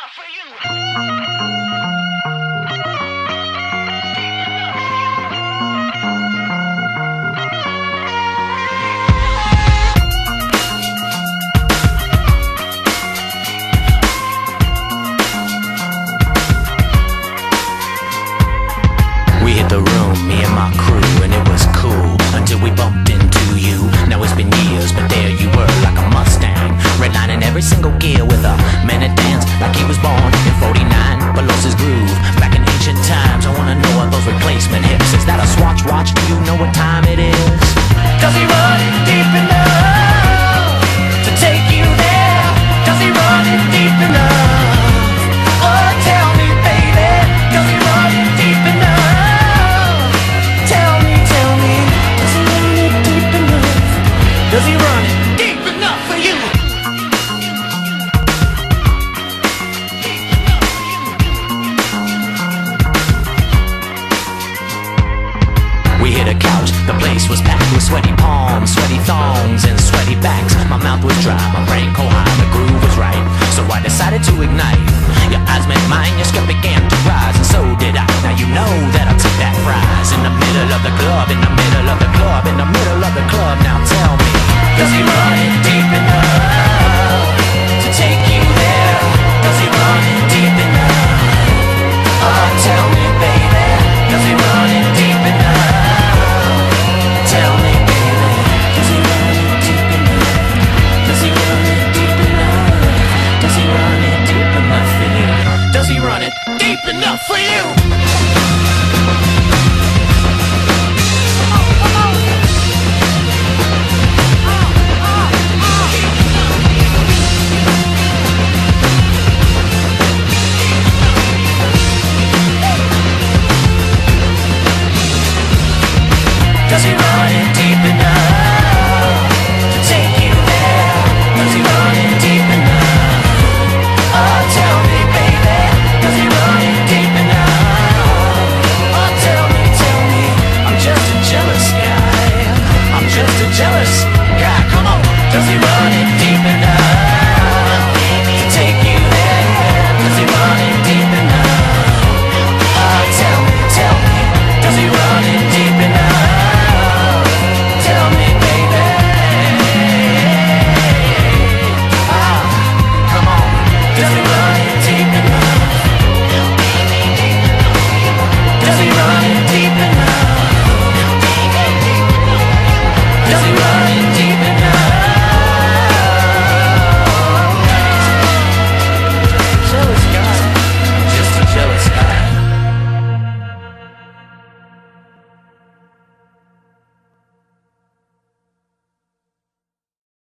enough for you. We hit the room, me and my crew, and it was cool until we bumped into you. Now it's been years, but there you were, like a Mustang, redlining every single gear with a man that danced like he was born in '49, but lost his groove back in ancient times. I wanna know what those replacement hips. Is that a Swatch watch? Do you know what time it is? Does he run it deep enough to take you there? Does he run it deep enough? Oh, tell me, baby, does he run it deep enough? Tell me, does he run it deep enough? Does he run it deep enough for you? We hit a couch, the place was packed with sweaty palms, sweaty thongs, and sweaty backs. My mouth was dry, my brain cold high, the groove was right, so I decided to ignite. Your eyes met mine, your skirt began to rise, and so did I. Now you know that I took that prize. In the middle of the club, in the middle of the club, in the middle of the club. Now tell me, does he run it deep enough to take you there? Does he run it deep enough? Oh, tell me, baby, does he run it deep enough? Tell me, baby, does he run it deep enough? Does he run it deep enough? Does he run it deep enough for you? Does he run it deep enough for you? Does he run it deep enough to take you there? Does he run it deep enough? Oh, tell me, baby, does he run it deep enough? Oh, tell me, I'm just a jealous guy. I'm just a jealous guy. Come on, does he run it deep enough to take you there? Does he run it deep enough? Oh, tell me, does he run it deep enough? Tell me, baby. Come on, does he run